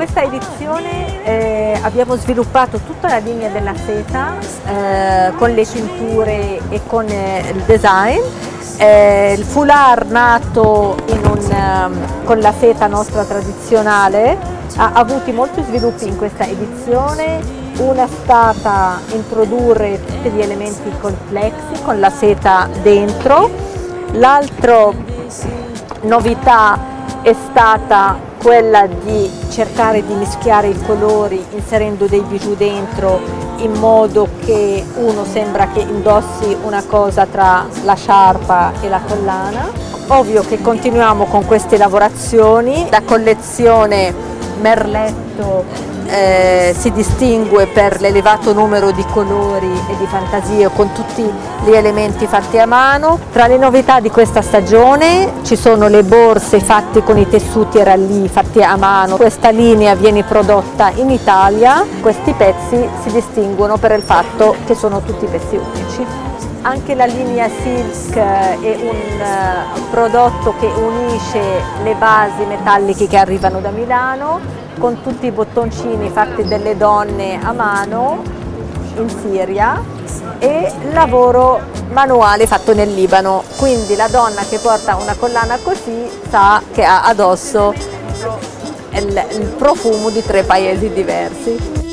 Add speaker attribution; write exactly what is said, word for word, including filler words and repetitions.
Speaker 1: questa edizione eh, abbiamo sviluppato tutta la linea della seta eh, con le cinture e con eh, il design. Eh, il foulard nato in un, um, con la seta nostra tradizionale ha avuto molti sviluppi in questa edizione. Una è stata introdurre tutti gli elementi complessi con la seta dentro, l'altra novità è stata quella di cercare di mischiare i colori inserendo dei bijou dentro in modo che uno sembra che indossi una cosa tra la sciarpa e la collana. Ovvio che continuiamo con queste lavorazioni, la collezione Merletto eh, si distingue per l'elevato numero di colori e di fantasie con tutti gli elementi fatti a mano. Tra le novità di questa stagione ci sono le borse fatte con i tessuti rallì fatti a mano. Questa linea viene prodotta in Italia, questi pezzi si distinguono per il fatto che sono tutti pezzi unici. Anche la linea Silk è un prodotto che unisce le basi metalliche che arrivano da Milano con tutti i bottoncini fatti dalle donne a mano in Siria e lavoro manuale fatto nel Libano. Quindi la donna che porta una collana così sa che ha addosso il, il profumo di tre paesi diversi.